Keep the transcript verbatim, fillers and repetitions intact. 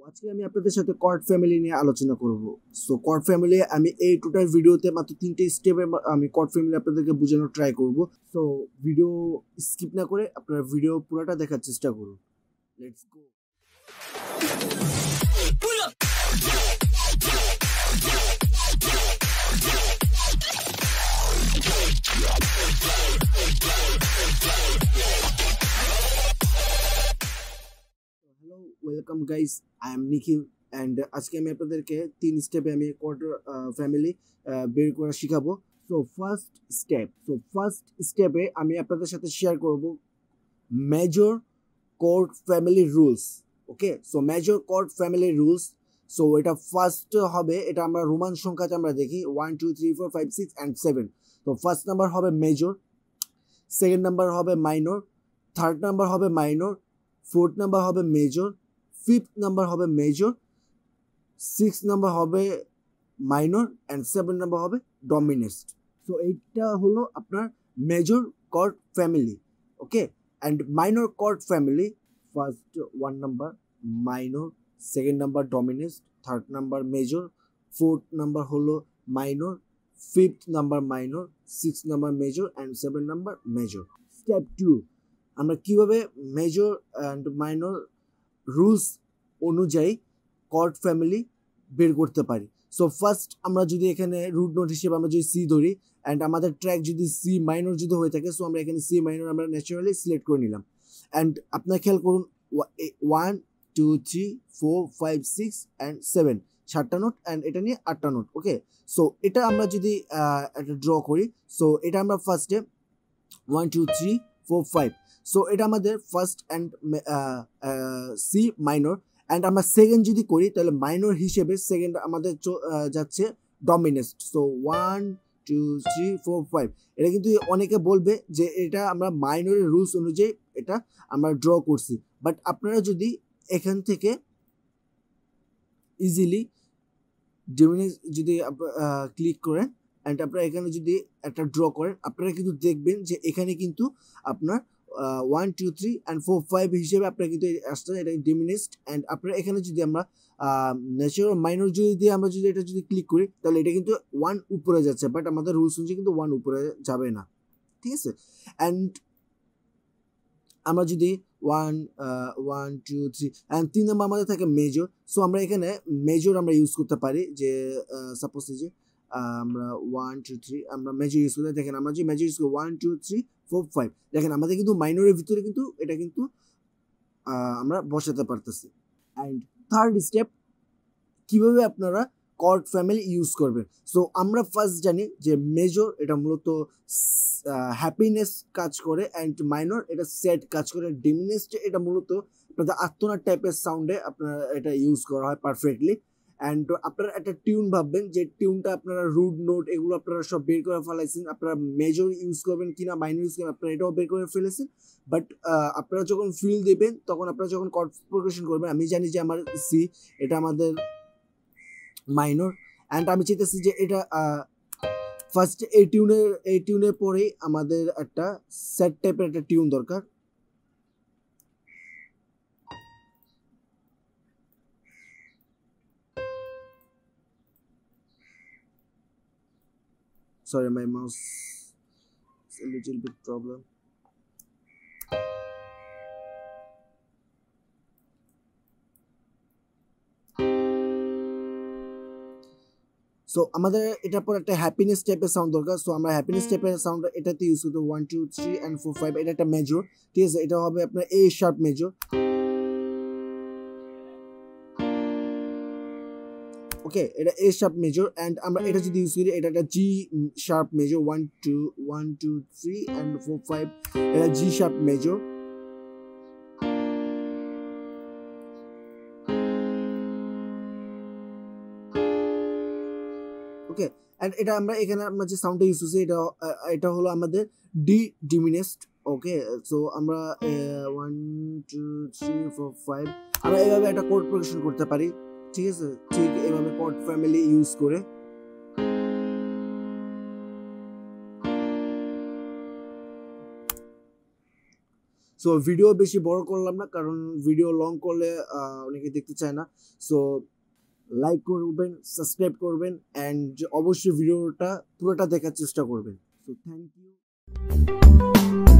আজকে আমি আপনাদের সাথে কর্ড ফ্যামিলি নিয়ে আলোচনা করব। সো কর্ড ফ্যামিলি আমি এই টোটাল ভিডিওতে মাত্র তিনটে স্টেপে আমি কর্ড ফ্যামিলি আপনাদেরকে বোঝানোর ট্রাই করব। সো ভিডিও স্কিপ না করে আপনারা ভিডিও পুরোটা দেখার চেষ্টা করুন। Let's go. Hello, welcome guys, I am Nikhil and আজকে আমি আপনাদেরকে তিন স্টেপে আমি কর্ড ফ্যামিলি বের করা শিখাবো। So first step so first স্টেপে আমি আপনাদের সাথে শেয়ার করব major chord family rules. Okay, so major chord family rules. So এটা ফার্স্ট হবে, এটা আমরা রোমান সংখ্যাতে আমরা দেখি one two three four five six and seven. তো ফার্স্ট নাম্বার হবে মেজর, সেকেন্ড নাম্বার হবে মাইনর, থার্ড নাম্বার হবে মাইনর, ফোর্থ নাম্বার হবে মেজর, ফিফথ নাম্বার হবে মেজর, সিক্স নাম্বার হবে মাইনর অ্যান্ড সেভেন নাম্বার হবে ডমিনেন্ট। সো এইটা হলো আপনার major chord family. Okay, and minor chord family, first one number minor, second number dominant, third number major, fourth number হলো minor, fifth number minor, six number major and seven number major. Step two, আমরা কিভাবে major and minor rules অনুযায়ী chord family বের করতে পারি। So first আমরা যদি এখানে রুট নোট হিসেবে আমরা যদি সি ধরি অ্যান্ড আমাদের ট্র্যাক যদি সি মাইনর যদি হয়ে থাকে, সো আমরা এখানে সি মাইনর আমরা ন্যাচারালি সিলেক্ট করে নিলাম। অ্যান্ড আপনার খেয়াল করুন one two three four five six and seven, সাতটা নোট অ্যান্ড এটা নিয়ে আটটা নোট। ওকে, সো এটা আমরা যদি একটা ড্র করি, সো এটা আমরা ফার্স্টে one two three four five, so এটা আমাদের first and C minor. And আমরা সেকেন্ড যদি করি তাহলে মাইনর হিসেবে সেকেন্ড আমাদের যাচ্ছে dominant. So one two three four five, এটা কিন্তু অনেকে বলবে যে এটা আমরা মাইনরের রুলস অনুযায়ী এটা আমরা ড্র করছি, বাট আপনারা যদি এখান থেকে ইজিলি ডমিনেন্ট যদি ক্লিক করেন অ্যান্ড আপনারা এখানে যদি একটা ড্র করেন, আপনারা কিন্তু দেখবেন যে এখানে কিন্তু আপনার one two three and four five হিসেবে আপনারা কিন্তু আসছে এটা ডমিনেন্ট। অ্যান্ড আপনারা এখানে যদি আমরা ন্যাচারাল মাইনর যদি দিয়ে আমরা যদি এটা যদি ক্লিক করি তাহলে এটা কিন্তু ওয়ান উপরে যাচ্ছে, বাট আমাদের রুলস অনুযায়ী কিন্তু ওয়ান উপরে যাবে না। ঠিক আছে, অ্যান্ড আমরা যদি one one two three and তিন নম্বর আমাদের থাকে মেজর। সো আমরা এখানে মেজর আমরা ইউজ করতে পারি, যে সাপোজ যে আমরা ওয়ান টু থ্রি আমরা মেজর ইউজ করতে, দেখেন আমরা যে মেজর ইউজ করি one two three four five, দেখেন আমাদের কিন্তু মাইনরের ভিতরে কিন্তু এটা কিন্তু আমরা বসাতে পারতেছি। অ্যান্ড থার্ড স্টেপ, কিভাবে আপনারা কর্ড ফ্যামিলি ইউজ করবেন। সো আমরা ফার্স্ট জানি যে মেজর এটা মূলত হ্যাপিনেস কাজ করে অ্যান্ড মাইনর এটা স্যাড কাজ করে, ডমিনেন্ট এটা মূলত আপনাদের আত্মনার টাইপের সাউন্ডে আপনারা এটা ইউজ করা হয় পারফেক্টলি। অ্যান্ড আপনারা একটা টিউন ভাববেন যে টিউনটা আপনারা রুট নোট এগুলো আপনারা সব বের করে ফেলাইছেন, আপনারা মেজর ইউজ করবেন কিনা মাইনর ইউজ করবেন আপনারা এটাও বের করে ফেলেছেন, বাট আপনারা যখন ফিল দেবেন তখন আপনারা যখন কর্ড প্রোগ্রেশন করবেন, আমি জানি যে আমার সি এটা আমাদের মাইনর অ্যান্ড আমি চাইতেছি যে এটা ফার্স্ট এই টিউনের এই টিউনের পরেই আমাদের একটা সেট টাইপের একটা টিউন দরকার। Sorry, my mouse is a little bit problem. So আমাদের এটার পর একটা হ্যাপিনেস টাইপের সাউন্ড দরকার। সো আমরা হ্যাপিনেস টাইপের সাউন্ড এটাতে ইউজ করতে one two three and four five, এটা একটা মেজর। ঠিক আছে, এটা হবে আপনার এ শার্প মেজর। ওকে, এটা এ শার্প মেজর অ্যান্ড আমরা এটা যদি ইউজ করি এটা একটা G sharp major, one two one two three and four five, এটা G sharp major. Okay, and এটা আমরা এখানে আমরা যে সাউন্ডটা ইউজ করছি এটা এটা হলো আমাদের D dominant. Okay, so one one two three four ফাইভ আমরা এইভাবে একটা কোড প্রোগ্রেশন করতে পারি। ঠিক আছে, ঠিক এইভাবে কর্ড ফ্যামিলি ইউজ করে। সো ভিডিও বেশি বড় করলাম না, কারণ ভিডিও লং করলে অনেকে দেখতে চায় না। সো লাইক করবেন, সাবস্ক্রাইব করবেন, অ্যান্ড অবশ্যই ভিডিওটা পুরোটা দেখার চেষ্টা করবেন। So thank you.